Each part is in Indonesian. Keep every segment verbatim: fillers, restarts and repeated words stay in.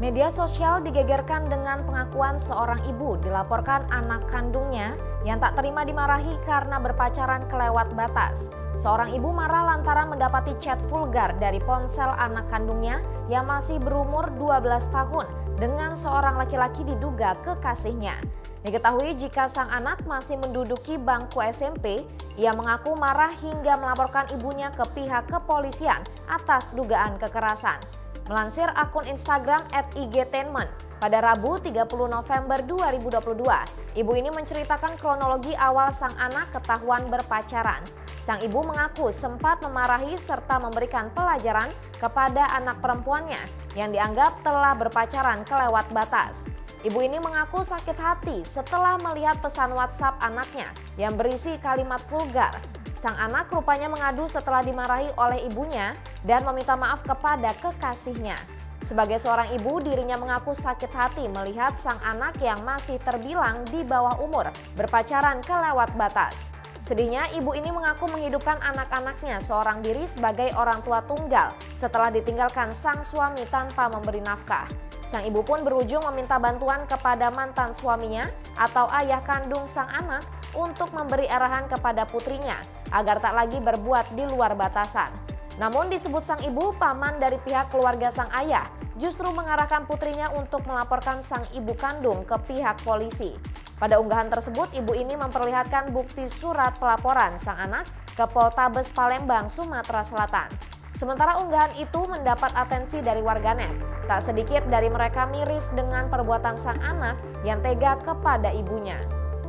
Media sosial digegerkan dengan pengakuan seorang ibu dilaporkan anak kandungnya yang tak terima dimarahi karena berpacaran kelewat batas. Seorang ibu marah lantaran mendapati chat vulgar dari ponsel anak kandungnya yang masih berumur dua belas tahun dengan seorang laki-laki diduga kekasihnya. Diketahui jika sang anak masih menduduki bangku S M P, ia mengaku marah hingga melaporkan ibunya ke pihak kepolisian atas dugaan kekerasan. Melansir akun Instagram at igtainment, pada Rabu tiga puluh November dua ribu dua puluh dua, ibu ini menceritakan kronologi awal sang anak ketahuan berpacaran. Sang ibu mengaku sempat memarahi serta memberikan pelajaran kepada anak perempuannya yang dianggap telah berpacaran kelewat batas. Ibu ini mengaku sakit hati setelah melihat pesan WhatsApp anaknya yang berisi kalimat vulgar. Sang anak rupanya mengadu setelah dimarahi oleh ibunya dan meminta maaf kepada kekasihnya. Sebagai seorang ibu, dirinya mengaku sakit hati melihat sang anak yang masih terbilang di bawah umur berpacaran kelewat batas. Sedihnya, ibu ini mengaku menghidupkan anak-anaknya seorang diri sebagai orang tua tunggal setelah ditinggalkan sang suami tanpa memberi nafkah. Sang ibu pun berujung meminta bantuan kepada mantan suaminya atau ayah kandung sang anak untuk memberi arahan kepada putrinya agar tak lagi berbuat di luar batasan. Namun disebut sang ibu, paman dari pihak keluarga sang ayah justru mengarahkan putrinya untuk melaporkan sang ibu kandung ke pihak polisi. Pada unggahan tersebut, ibu ini memperlihatkan bukti surat pelaporan sang anak ke Poltabes Palembang, Sumatera Selatan. Sementara unggahan itu mendapat atensi dari warganet. Tak sedikit dari mereka miris dengan perbuatan sang anak yang tega kepada ibunya.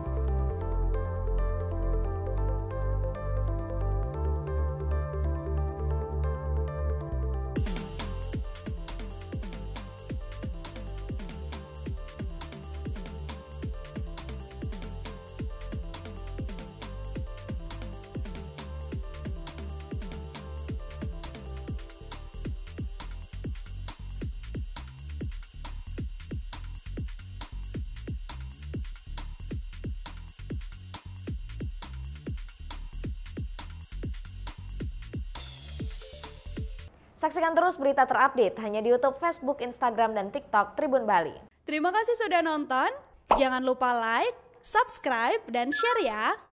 Saksikan terus berita terupdate hanya di YouTube, Facebook, Instagram, dan TikTok Tribun Bali. Terima kasih sudah nonton. Jangan lupa like, subscribe, dan share ya.